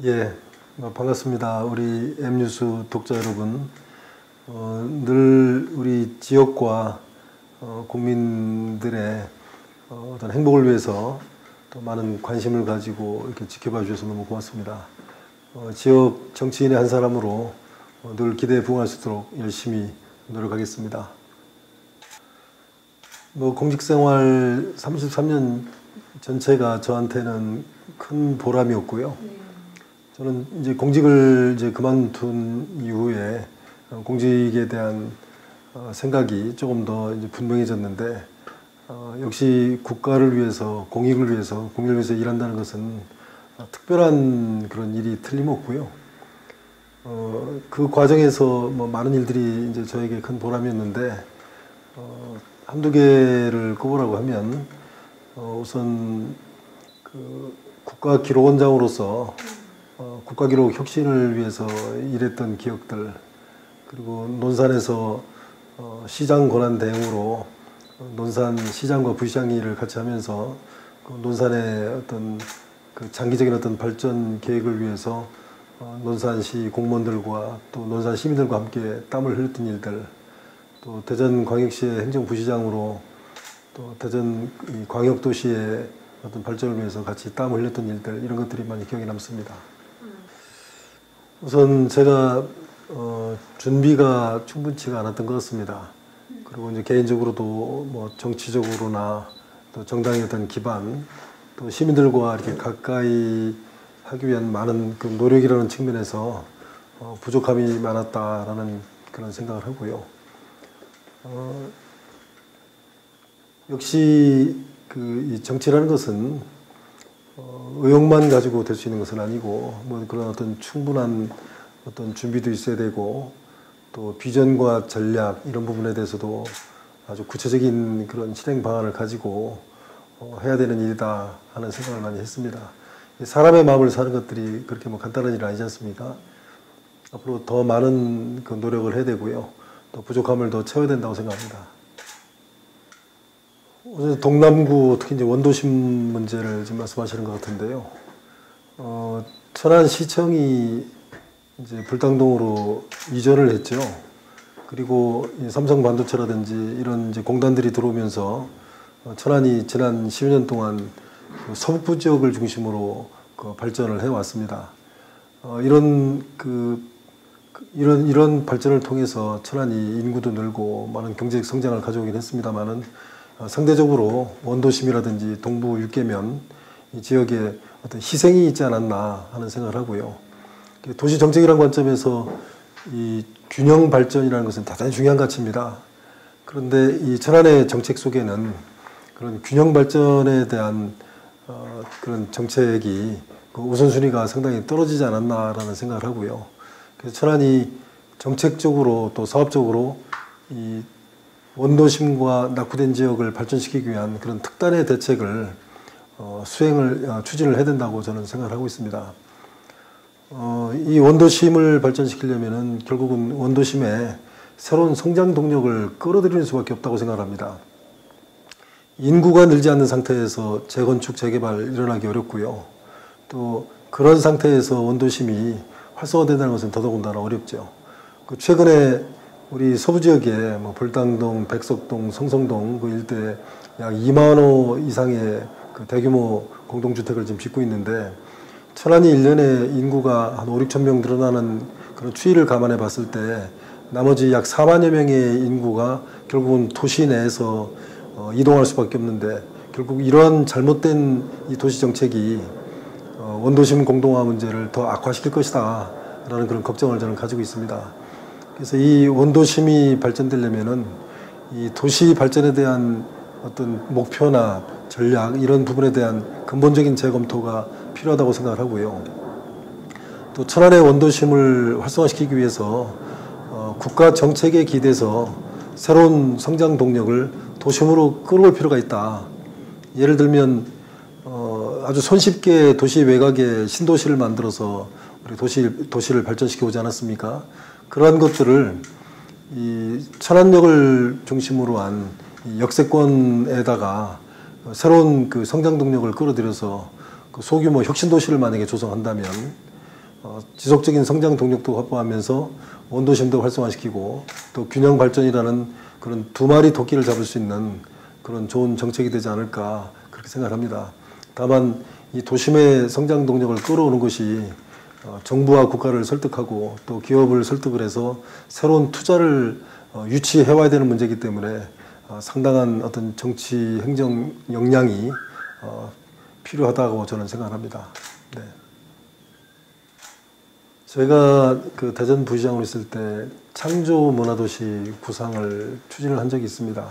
예, 반갑습니다. 우리 M뉴스 독자 여러분. 늘 우리 지역과 국민들의 어떤 행복을 위해서 또 많은 관심을 가지고 이렇게 지켜봐 주셔서 너무 고맙습니다. 지역 정치인의 한 사람으로 늘 기대에 부응할 수 있도록 열심히 노력하겠습니다. 공직생활 33년 전체가 저한테는 큰 보람이었고요. 저는 이제 공직을 그만둔 이후에 공직에 대한 생각이 조금 더 이제 분명해졌는데, 역시 국가를 위해서, 공익을 위해서, 국민을 위해서 일한다는 것은 특별한 그런 일이 틀림없고요. 그 과정에서 많은 일들이 이제 저에게 큰 보람이었는데, 한두 개를 꼽으라고 하면, 우선 그 국가기록원장으로서 국가기록 혁신을 위해서 일했던 기억들, 그리고 논산에서 시장 권한 대행으로 논산 시장과 부시장 일을 같이 하면서 그 논산의 어떤 그 장기적인 어떤 발전 계획을 위해서 논산시 공무원들과 또 논산 시민들과 함께 땀을 흘렸던 일들, 또 대전광역시의 행정부시장으로 또 대전 광역도시의 어떤 발전을 위해서 같이 땀을 흘렸던 일들, 이런 것들이 많이 기억에 남습니다. 우선 제가 준비가 충분치가 않았던 것 같습니다. 그리고 이제 개인적으로도 정치적으로나 또 정당의 어떤 기반, 또 시민들과 이렇게 가까이 하기 위한 많은 그 노력이라는 측면에서 부족함이 많았다라는 그런 생각을 하고요. 역시 이 정치라는 것은 의욕만 가지고 될 수 있는 것은 아니고, 그런 어떤 충분한 어떤 준비도 있어야 되고, 또 비전과 전략 이런 부분에 대해서도 아주 구체적인 그런 실행 방안을 가지고 해야 되는 일이다 하는 생각을 많이 했습니다. 사람의 마음을 사는 것들이 그렇게 간단한 일은 아니지 않습니까? 앞으로 더 많은 그 노력을 해야 되고요. 또 부족함을 더 채워야 된다고 생각합니다. 동남구, 특히 이제 원도심 문제를 지금 말씀하시는 것 같은데요. 천안시청이 이제 불당동으로 이전을 했죠. 그리고 삼성반도체라든지 이런 이제 공단들이 들어오면서 천안이 지난 10여 년 동안 그 서북부 지역을 중심으로 그 발전을 해왔습니다. 이런 발전을 통해서 천안이 인구도 늘고 많은 경제적 성장을 가져오긴 했습니다만은, 상대적으로 원도심이라든지 동부 육계면 이 지역에 어떤 희생이 있지 않았나 하는 생각을 하고요. 도시 정책이라는 관점에서 이 균형 발전이라는 것은 대단히 중요한 가치입니다. 그런데 이 천안의 정책 속에는 그런 균형 발전에 대한 그런 정책이 그 우선순위가 상당히 떨어지지 않았나라는 생각을 하고요. 그래서 천안이 정책적으로 또 사업적으로 이 원도심과 낙후된 지역을 발전시키기 위한 그런 특단의 대책을 추진을 해야 된다고 저는 생각을 하고 있습니다. 이 원도심을 발전시키려면은 결국은 원도심에 새로운 성장 동력을 끌어들이는 수밖에 없다고 생각합니다. 인구가 늘지 않는 상태에서 재건축, 재개발 일어나기 어렵고요. 또 그런 상태에서 원도심이 활성화된다는 것은 더더군다나 어렵죠. 최근에 우리 서부 지역에 불당동, 백석동, 성성동 그 일대에 약 2만 호 이상의 그 대규모 공동주택을 지금 짓고 있는데, 천안이 1년에 인구가 한 5, 6천 명 늘어나는 그런 추이를 감안해 봤을 때 나머지 약 4만여 명의 인구가 결국은 도시 내에서 이동할 수밖에 없는데, 결국 이러한 잘못된 이 도시 정책이 원도심 공동화 문제를 더 악화시킬 것이다 라는 그런 걱정을 저는 가지고 있습니다. 그래서 이 원도심이 발전되려면은 이 도시 발전에 대한 어떤 목표나 전략 이런 부분에 대한 근본적인 재검토가 필요하다고 생각을 하고요. 또 천안의 원도심을 활성화시키기 위해서 국가 정책에 기대서 새로운 성장 동력을 도심으로 끌어올 필요가 있다. 예를 들면 아주 손쉽게 도시 외곽에 신도시를 만들어서 우리 도시를 발전시켜 오지 않았습니까? 그러한 것들을 이 천안역을 중심으로 한 역세권에다가 새로운 그 성장 동력을 끌어들여서 그 소규모 혁신도시를 만약에 조성한다면 지속적인 성장 동력도 확보하면서 원도심도 활성화시키고 또 균형 발전이라는 그런 두 마리 토끼를 잡을 수 있는 그런 좋은 정책이 되지 않을까 그렇게 생각합니다. 다만 이 도심의 성장 동력을 끌어오는 것이 정부와 국가를 설득하고 또 기업을 설득을 해서 새로운 투자를 유치해와야 되는 문제이기 때문에 상당한 어떤 정치 행정 역량이 필요하다고 저는 생각합니다. 네. 제가 그 대전 부시장으로 있을 때 창조 문화도시 구상을 추진을 한 적이 있습니다.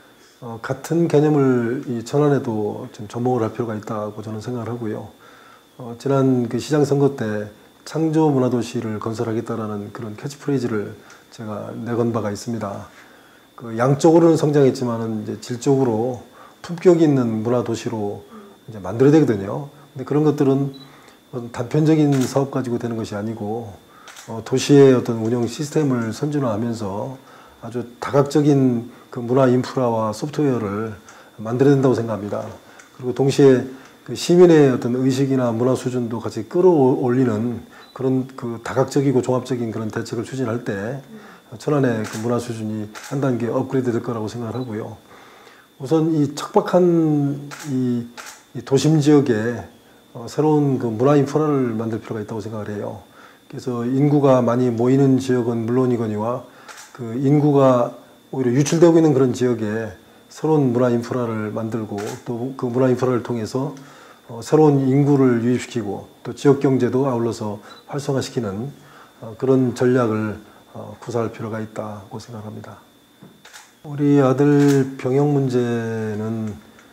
같은 개념을 이 천안에도 좀 접목을 할 필요가 있다고 저는 생각을 하고요. 지난 그 시장 선거 때 창조 문화도시를 건설하겠다라는 그런 캐치프레이즈를 제가 내건 바가 있습니다. 그 양적으로는 성장했지만은 이제 질적으로 품격 있는 문화도시로 이제 만들어야 되거든요. 근데 그런 것들은 단편적인 사업 가지고 되는 것이 아니고 도시의 어떤 운영 시스템을 선진화하면서 아주 다각적인 그 문화 인프라와 소프트웨어를 만들어야 된다고 생각합니다. 그리고 동시에 그 시민의 어떤 의식이나 문화 수준도 같이 끌어올리는 그런 그 다각적이고 종합적인 그런 대책을 추진할 때 천안의 그 문화 수준이 한 단계 업그레이드 될 거라고 생각을 하고요. 우선 이 척박한 이 도심 지역에 새로운 그 문화 인프라를 만들 필요가 있다고 생각을 해요. 그래서 인구가 많이 모이는 지역은 물론이거니와 그 인구가 오히려 유출되고 있는 그런 지역에 새로운 문화 인프라를 만들고 또 그 문화 인프라를 통해서 새로운 인구를 유입시키고 또 지역 경제도 아울러서 활성화시키는 그런 전략을 구사할 필요가 있다고 생각합니다. 우리 아들 병역 문제는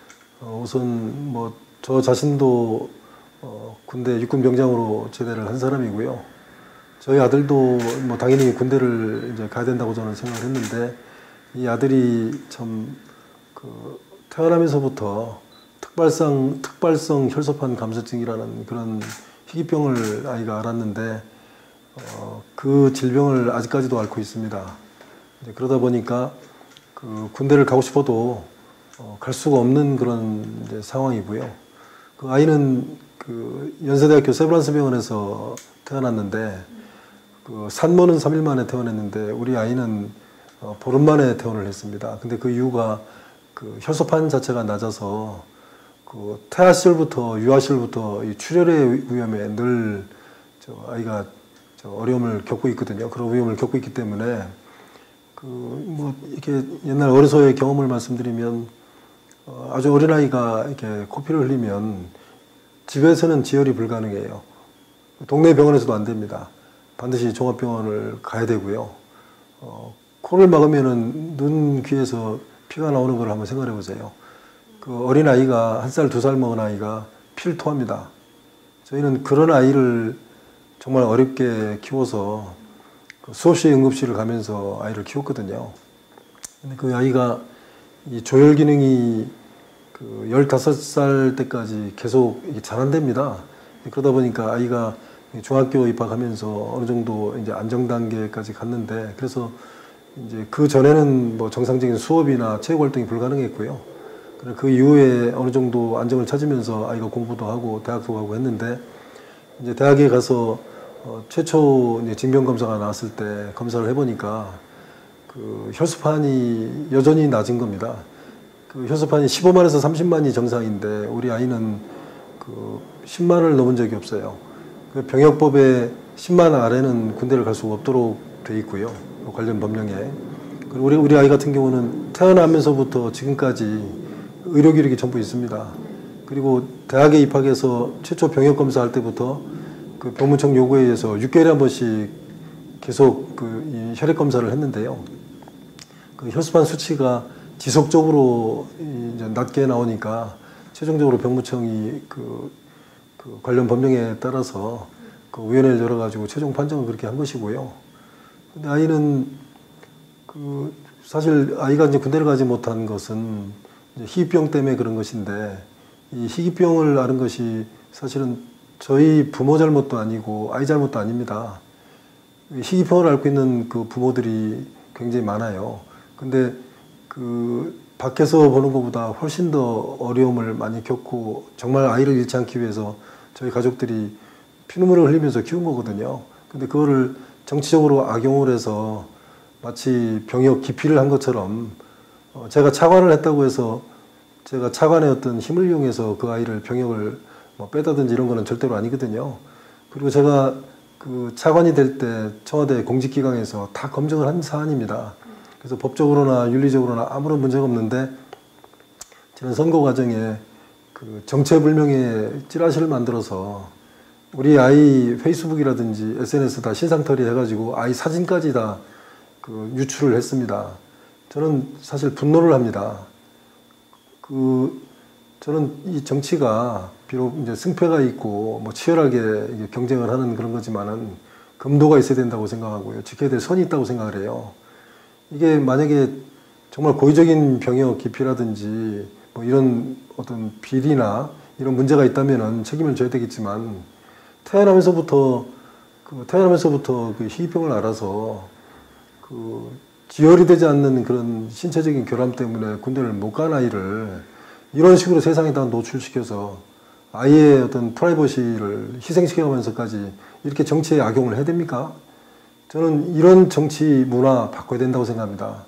우선 뭐 저 자신도 군대 육군병장으로 제대를 한 사람이고요. 저희 아들도 뭐 당연히 군대를 이제 가야 된다고 저는 생각을 했는데 이 아들이 참 그 태어나면서부터 특발성 혈소판 감소증이라는 그런 희귀병을 아이가 앓았는데 그 질병을 아직까지도 앓고 있습니다. 그러다 보니까 그 군대를 가고 싶어도 갈 수가 없는 그런 이제 상황이고요. 그 아이는 그 연세대학교 세브란스 병원에서 태어났는데 그 산모는 3일 만에 퇴원했는데 우리 아이는 보름 만에 퇴원을 했습니다. 근데 그 이유가 그 혈소판 자체가 낮아서 그 태아 시절부터 유아 시절부터 이 출혈의 위험에 늘 아이가 어려움을 겪고 있거든요. 그런 위험을 겪고 있기 때문에 그 뭐 이렇게 옛날 어려서의 경험을 말씀드리면 아주 어린 아이가 이렇게 코피를 흘리면 집에서는 지혈이 불가능해요. 동네 병원에서도 안 됩니다. 반드시 종합병원을 가야 되고요. 코를 막으면은 눈 귀에서 피가 나오는 걸 한번 생각해 보세요. 그 어린 아이가 1살, 2살 먹은 아이가 피를 토합니다. 저희는 그런 아이를 정말 어렵게 키워서 수없이 응급실을 가면서 아이를 키웠거든요. 근데 그 아이가 이 조혈 기능이 그 15살 때까지 계속 자란답니다. 그러다 보니까 아이가 중학교 입학하면서 어느 정도 이제 안정 단계까지 갔는데 그래서 이제 그 전에는 뭐 정상적인 수업이나 체육 활동이 불가능했고요. 그 이후에 어느 정도 안정을 찾으면서 아이가 공부도 하고 대학도 가고 했는데 이제 대학에 가서 최초 이제 징병 검사가 나왔을 때 검사를 해보니까 그 혈소판이 여전히 낮은 겁니다. 그 혈소판이 15만에서 30만이 정상인데 우리 아이는 그 10만을 넘은 적이 없어요. 그 병역법에 10만 아래는 군대를 갈 수가 없도록 돼 있고요. 관련 법령에. 그리고 우리 아이 같은 경우는 태어나면서부터 지금까지 의료 기록이 전부 있습니다. 그리고 대학에 입학해서 최초 병역 검사할 때부터 그 병무청 요구에 의해서 6개월에 한 번씩 계속 그 혈액 검사를 했는데요. 그 혈소판 수치가 지속적으로 이제 낮게 나오니까 최종적으로 병무청이 그 관련 법령에 따라서 그 위원회를 열어가지고 최종 판정을 그렇게 한 것이고요. 근데 아이는 그 사실 아이가 이제 군대를 가지 못한 것은 이제 희귀병 때문에 그런 것인데 이 희귀병을 앓은 것이 사실은 저희 부모 잘못도 아니고 아이 잘못도 아닙니다. 희귀병을 앓고 있는 그 부모들이 굉장히 많아요. 근데 그 밖에서 보는 것보다 훨씬 더 어려움을 많이 겪고 정말 아이를 잃지 않기 위해서 저희 가족들이 피눈물을 흘리면서 키운 거거든요. 근데 그거를 정치적으로 악용을 해서 마치 병역 기피를 한 것처럼 제가 차관을 했다고 해서 제가 차관의 어떤 힘을 이용해서 그 아이를 병역을 뭐 빼다든지 이런 거는 절대로 아니거든요. 그리고 제가 그 차관이 될 때 청와대 공직기강에서 다 검증을 한 사안입니다. 그래서 법적으로나 윤리적으로나 아무런 문제가 없는데 저는 선거 과정에 그 정체불명의 찌라시를 만들어서 우리 아이 페이스북이라든지 SNS 다 신상털이 해가지고 아이 사진까지 다 그 유출을 했습니다. 저는 사실 분노를 합니다. 저는 이 정치가 비록 이제 승패가 있고 뭐 치열하게 경쟁을 하는 그런 거지만은 금도가 있어야 된다고 생각하고요. 지켜야 될 선이 있다고 생각을 해요. 이게 만약에 정말 고의적인 병역 기피라든지 뭐 이런 어떤 비리나 이런 문제가 있다면은 책임을 져야 되겠지만 태어나면서부터 그 희귀병을 알아서 그 지혈이 되지 않는 그런 신체적인 결함 때문에 군대를 못 간 아이를 이런 식으로 세상에다 노출시켜서 아이의 어떤 프라이버시를 희생시켜가면서까지 이렇게 정치에 악용을 해야 됩니까? 저는 이런 정치 문화 바꿔야 된다고 생각합니다.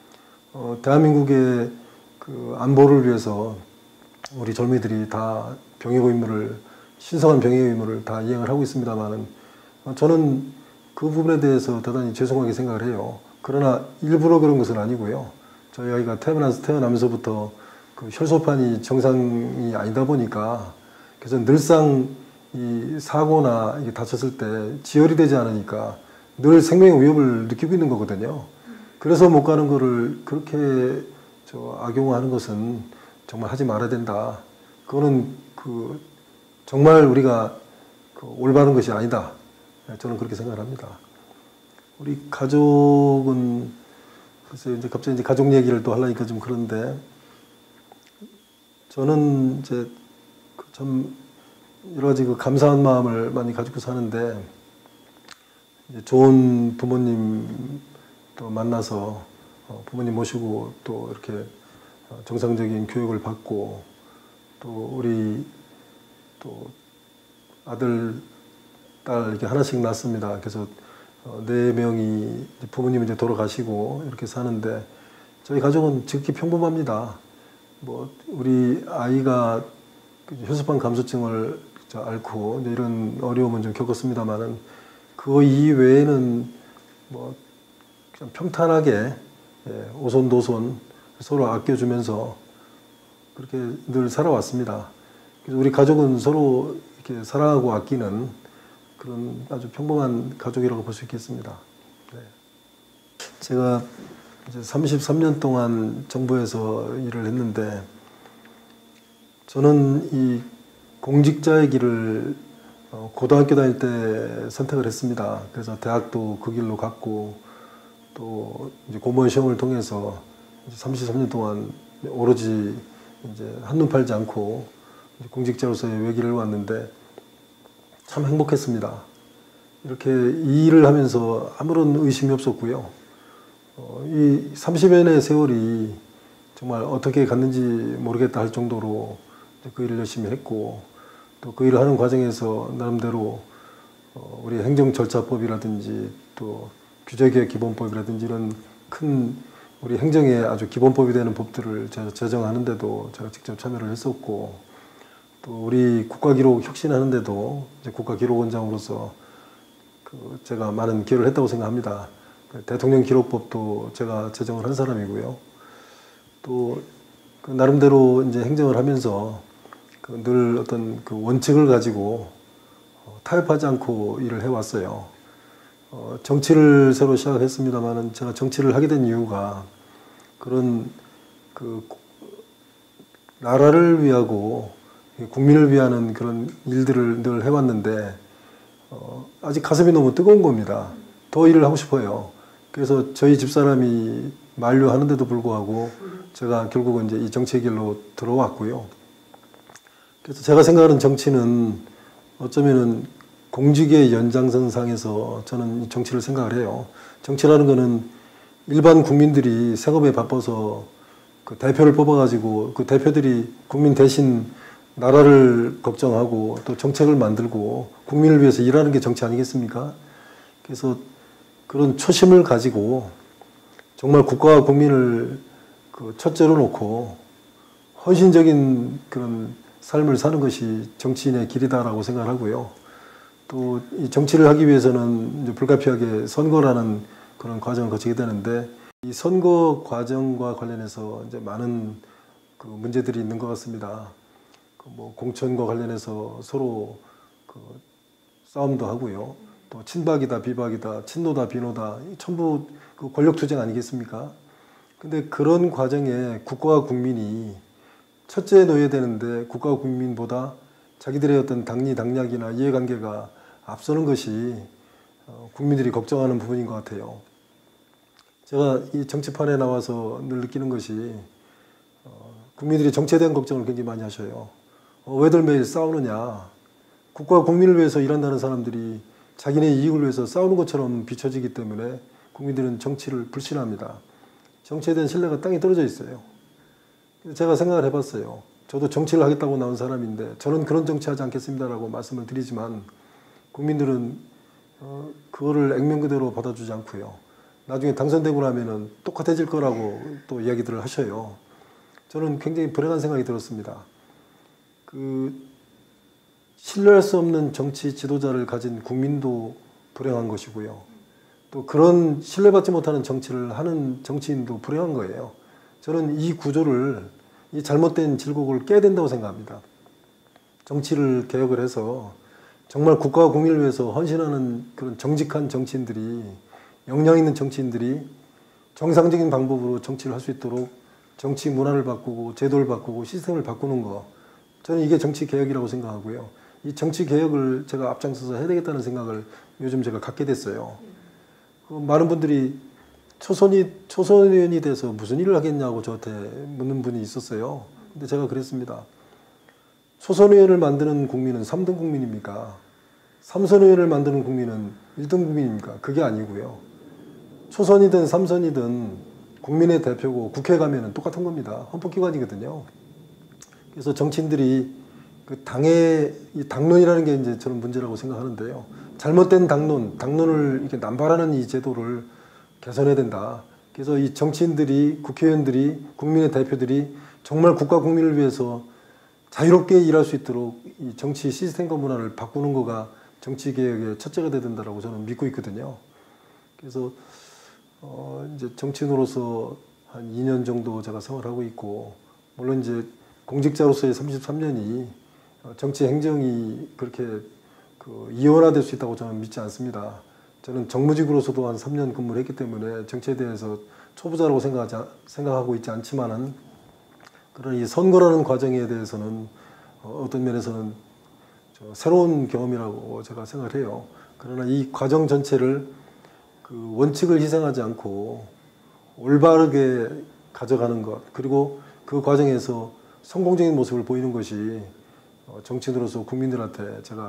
대한민국의 그 안보를 위해서 우리 젊은이들이 다 병역 의무를, 신성한 병역 의무를 다 이행을 하고 있습니다만은 저는 그 부분에 대해서 대단히 죄송하게 생각을 해요. 그러나 일부러 그런 것은 아니고요. 저희 아이가 태어나면서부터 그 혈소판이 정상이 아니다 보니까 그래서 늘상 이 사고나 이게 다쳤을 때 지혈이 되지 않으니까 늘 생명의 위협을 느끼고 있는 거거든요. 그래서 못 가는 거를 그렇게 악용하는 것은 정말 하지 말아야 된다. 그거는 정말 우리가 올바른 것이 아니다. 저는 그렇게 생각을 합니다. 우리 가족은 글쎄 이제 갑자기 이제 가족 얘기를 또 하려니까 좀 그런데 저는 이제 참 여러 가지 그 감사한 마음을 많이 가지고 사는데 이제 좋은 부모님 또 만나서 부모님 모시고 또 이렇게 정상적인 교육을 받고 또 우리 또 아들 딸 이렇게 하나씩 낳습니다. 그래서 4명이 부모님은 이제 돌아가시고 이렇게 사는데 저희 가족은 지극히 평범합니다. 뭐 우리 아이가 혈소판 감소증을 앓고 이런 어려움은 좀 겪었습니다만은 그거 이외에는 뭐 그냥 평탄하게 오손도손 서로 아껴주면서 그렇게 늘 살아왔습니다. 그래서 우리 가족은 서로 이렇게 사랑하고 아끼는 그런 아주 평범한 가족이라고 볼 수 있겠습니다. 네. 제가 이제 33년 동안 정부에서 일을 했는데 저는 이 공직자의 길을 고등학교 다닐 때 선택을 했습니다. 그래서 대학도 그 길로 갔고 또 이제 공무원 시험을 통해서 33년 동안 오로지 이제 한눈 팔지 않고 공직자로서의 외길을 왔는데 참 행복했습니다. 이렇게 이 일을 하면서 아무런 의심이 없었고요. 이 30여 년의 세월이 정말 어떻게 갔는지 모르겠다 할 정도로 그 일을 열심히 했고 또 그 일을 하는 과정에서 나름대로 우리 행정절차법이라든지 또 규제개혁 기본법이라든지 이런 큰 우리 행정의 아주 기본법이 되는 법들을 제정하는데도 제가 직접 참여를 했었고 또 우리 국가기록 혁신하는데도 이제 국가기록원장으로서 제가 많은 기여를 했다고 생각합니다. 대통령 기록법도 제가 제정을 한 사람이고요. 또 나름대로 이제 행정을 하면서 늘 어떤 그 원칙을 가지고 타협하지 않고 일을 해왔어요. 정치를 새로 시작했습니다만은 제가 정치를 하게 된 이유가 그런 나라를 위하고 국민을 위하는 그런 일들을 늘 해왔는데 아직 가슴이 너무 뜨거운 겁니다. 더 일을 하고 싶어요. 그래서 저희 집사람이 만류하는데도 불구하고 제가 결국은 이제 이 정치의 길로 들어왔고요. 그래서 제가 생각하는 정치는 어쩌면은 공직의 연장선상에서 저는 이 정치를 생각을 해요. 정치라는 거는 일반 국민들이 생업에 바빠서 그 대표를 뽑아가지고 그 대표들이 국민 대신 나라를 걱정하고 또 정책을 만들고 국민을 위해서 일하는 게 정치 아니겠습니까? 그래서 그런 초심을 가지고 정말 국가와 국민을 그 첫째로 놓고 헌신적인 그런 삶을 사는 것이 정치인의 길이다라고 생각을 하고요. 또 이 정치를 하기 위해서는 이제 불가피하게 선거라는 그런 과정을 거치게 되는데, 이 선거 과정과 관련해서 이제 많은 그 문제들이 있는 것 같습니다. 그 뭐 공천과 관련해서 서로 그 싸움도 하고요. 또 친박이다, 비박이다, 친노다, 비노다, 전부 그 권력 투쟁 아니겠습니까? 근데 그런 과정에 국가와 국민이 첫째에 놓여야 되는데, 국가와 국민보다 자기들의 어떤 당리 당략이나 이해관계가 앞서는 것이 국민들이 걱정하는 부분인 것 같아요. 제가 이 정치판에 나와서 늘 느끼는 것이 국민들이 정치에 대한 걱정을 굉장히 많이 하셔요. 왜들 매일 싸우느냐. 국가와 국민을 위해서 일한다는 사람들이 자기네 이익을 위해서 싸우는 것처럼 비춰지기 때문에 국민들은 정치를 불신합니다. 정치에 대한 신뢰가 땅에 떨어져 있어요. 제가 생각을 해봤어요. 저도 정치를 하겠다고 나온 사람인데 저는 그런 정치하지 않겠습니다라고 말씀을 드리지만, 국민들은 그거를 액면 그대로 받아주지 않고요. 나중에 당선되고 나면은 똑같아질 거라고 또 이야기들을 하셔요. 저는 굉장히 불행한 생각이 들었습니다. 그 신뢰할 수 없는 정치 지도자를 가진 국민도 불행한 것이고요. 또 그런 신뢰받지 못하는 정치를 하는 정치인도 불행한 거예요. 저는 이 구조를, 이 잘못된 질곡을 깨야 된다고 생각합니다. 정치를 개혁을 해서 정말 국가와 국민을 위해서 헌신하는 그런 정직한 정치인들이, 역량 있는 정치인들이 정상적인 방법으로 정치를 할 수 있도록 정치 문화를 바꾸고 제도를 바꾸고 시스템을 바꾸는 거, 저는 이게 정치 개혁이라고 생각하고요. 이 정치 개혁을 제가 앞장서서 해야 되겠다는 생각을 요즘 제가 갖게 됐어요. 많은 분들이 초선 의원이 돼서 무슨 일을 하겠냐고 저한테 묻는 분이 있었어요. 근데 제가 그랬습니다. 초선 의원을 만드는 국민은 3등 국민입니까? 삼선 의원을 만드는 국민은 1등 국민입니까? 그게 아니고요. 초선이든 삼선이든 국민의 대표고 국회 가면은 똑같은 겁니다. 헌법기관이거든요. 그래서 정치인들이 그 이 당론이라는 게 이제 저는 문제라고 생각하는데요. 잘못된 당론을 이렇게 남발하는 이 제도를 개선해야 된다. 그래서 이 정치인들이, 국회의원들이, 국민의 대표들이 정말 국가 국민을 위해서 자유롭게 일할 수 있도록 이 정치 시스템과 문화를 바꾸는 거가 정치 개혁의 첫째가 돼야 된다라고 저는 믿고 있거든요. 그래서 이제 정치인으로서 한 2년 정도 제가 생활하고 있고, 물론 이제 공직자로서의 33년이 정치 행정이 그렇게 이원화될 수 있다고 저는 믿지 않습니다. 저는 정무직으로서도 한 3년 근무를 했기 때문에 정치에 대해서 초보자라고 생각하고 있지 않지만은, 그런 이 선거라는 과정에 대해서는 어떤 면에서는 새로운 경험이라고 제가 생각을 해요. 그러나 이 과정 전체를 그 원칙을 희생하지 않고 올바르게 가져가는 것, 그리고 그 과정에서 성공적인 모습을 보이는 것이 정치인으로서 국민들한테 제가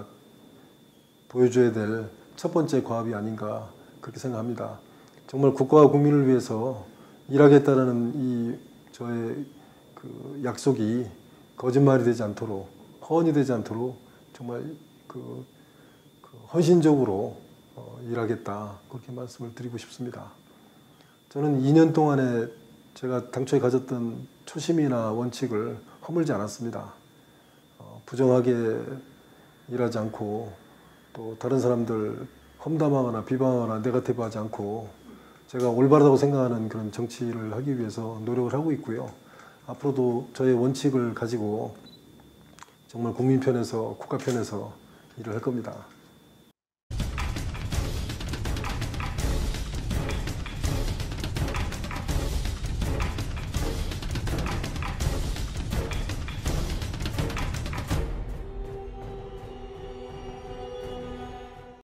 보여줘야 될 첫 번째 과업이 아닌가, 그렇게 생각합니다. 정말 국가와 국민을 위해서 일하겠다는 이 저의 그 약속이 거짓말이 되지 않도록, 허언이 되지 않도록 정말 헌신적으로 일하겠다, 그렇게 말씀을 드리고 싶습니다. 저는 2년 동안에 제가 당초에 가졌던 초심이나 원칙을 허물지 않았습니다. 부정하게 일하지 않고, 또 다른 사람들 험담하거나 비방하거나 네거티브하지 않고 제가 올바르다고 생각하는 그런 정치를 하기 위해서 노력을 하고 있고요. 앞으로도 저의 원칙을 가지고 정말 국민 편에서, 국가 편에서 일을 할 겁니다.